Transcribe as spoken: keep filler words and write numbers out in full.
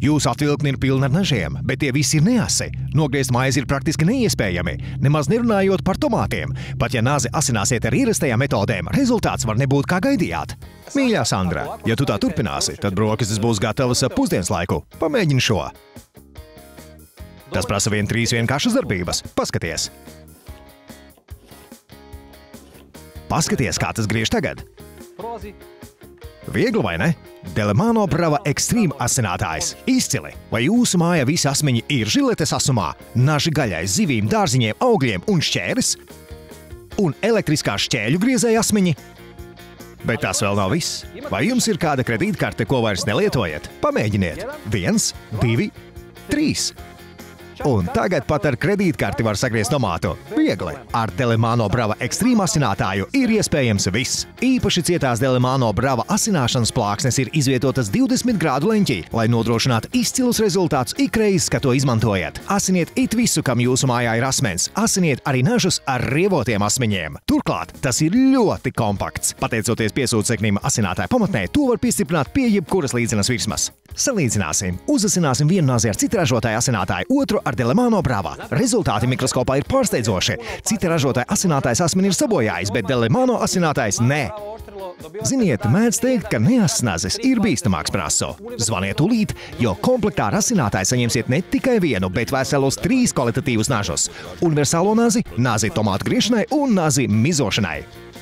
Jūsu atvilkni ir pilna ar nažiem, bet tie visi ir neasi. Nogriezt maizi ir praktiski neiespējami, nemaz nerunājot par tomātiem. Pat ja nazi asināsiet ar ierastajām metodēm, rezultāts var nebūt kā gaidījāt. Mīļā Sandra, ja tu tā turpināsi, tad brokastis būs gatavas ap pusdienas laiku. Pamēģini šo. Tas prasa vien trīs vienkāršas darbības. Paskaties. Paskaties, kā tas griež tagad. Viegli, vai ne? Delemano Brava Extreme asinātājs. Izcili! Vai jūsu māja visi asmiņi ir žiletes asumā, naži gaļai, zivīm, dārziņiem, augļiem un šķēris? Un elektriskā šķēļu griezēja asmiņi? Bet tas vēl nav viss. Vai jums ir kāda kredītkarte, ko vairs nelietojat? Pamēģiniet! Viens, divi, trīs. Un tagad pat ar kredītkarti var sagriezt tomātu. Viegli! Ar Delemano Brava Extreme asinātāju ir iespējams viss. Īpaši cietās Delemano Brava asināšanas plāksnes ir izvietotas divdesmit grādu leņķī, lai nodrošinātu izcilus rezultātus ikreiz, kad to izmantojat. Asiniet it visu, kam jūsu mājā ir asmens. Asiniet arī nažus ar rievotiem asmiņiem. Turklāt, tas ir ļoti kompakts. Pateicoties piesūceknim asinātāja pamatnē, to var piestiprināt pie jebkuras līdzenas virsmas. Salīdzināsim. Uzasināsim vienu nazi ar citu ražotāju asinātāju, otru ar Delemano Brava. Rezultāti mikroskopā ir pārsteidzoši. Cita ražotāja asinātājs asmeni ir sabojājis, bet Delemano asinātājs nē. Ziniet, mēdz teikt, ka neass nazis ir bīstamāks par asu. Zvaniet tūlīt, jo komplektā ar asinātāju saņemsiet ne tikai vienu, bet veselos trīs kvalitatīvus nažus. Universālo nazi, nazi tomātu griešanai un nazi mizošanai.